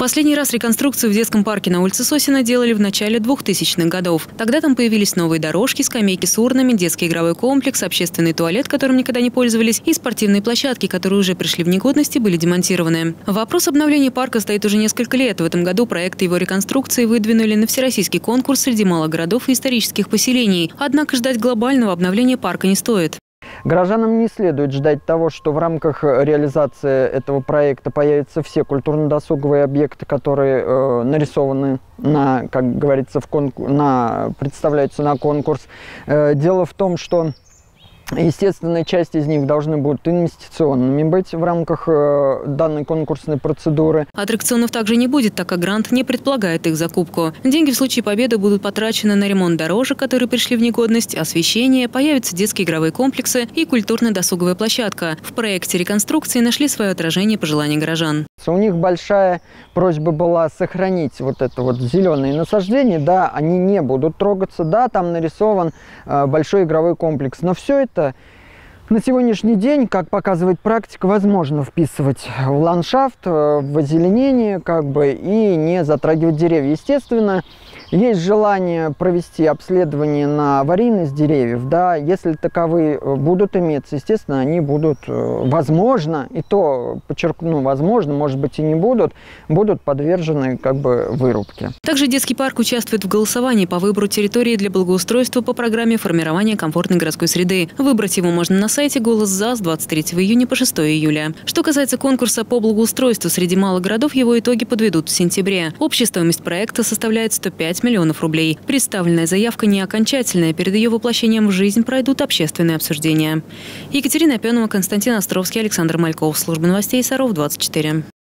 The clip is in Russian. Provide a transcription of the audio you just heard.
Последний раз реконструкцию в детском парке на улице Сосина делали в начале 2000-х годов. Тогда там появились новые дорожки, скамейки с урнами, детский игровой комплекс, общественный туалет, которым никогда не пользовались, и спортивные площадки, которые уже пришли в негодность и были демонтированы. Вопрос обновления парка стоит уже несколько лет. В этом году проекты его реконструкции выдвинули на всероссийский конкурс среди малых городов и исторических поселений. Однако ждать глобального обновления парка не стоит. Горожанам не следует ждать того, что в рамках реализации этого проекта появятся все культурно-досуговые объекты, которые нарисованы на, как говорится, представляются на конкурс. Дело в том, что естественная часть из них должны будут инвестиционными быть в рамках данной конкурсной процедуры. Аттракционов также не будет, так как грант не предполагает их закупку. Деньги в случае победы будут потрачены на ремонт дорожек, которые пришли в негодность, освещение, появятся детские игровые комплексы и культурно-досуговая площадка. В проекте реконструкции нашли свое отражение пожеланий горожан. У них большая просьба была сохранить вот это вот зеленые насаждения. Да, они не будут трогаться. Да, там нарисован большой игровой комплекс. Но все это на сегодняшний день, как показывает практика, возможно вписывать в ландшафт, в озеленение, и не затрагивать деревья. Естественно, есть желание провести обследование на аварийность деревьев. Да, если таковые будут иметься, естественно, они будут, возможно, и то, подчеркну, возможно, может быть и не будут подвержены вырубке. Также детский парк участвует в голосовании по выбору территории для благоустройства по программе формирования комфортной городской среды. Выбрать его можно на сайте «Голос за» с 23 июня по 6 июля. Что касается конкурса по благоустройству среди малых городов, его итоги подведут в сентябре. Общая стоимость проекта составляет 105 миллионов рублей. Представленная заявка не окончательная. Перед ее воплощением в жизнь пройдут общественные обсуждения. Екатерина Опенова, Константин Островский, Александр Мальков. Служба новостей Саров 24.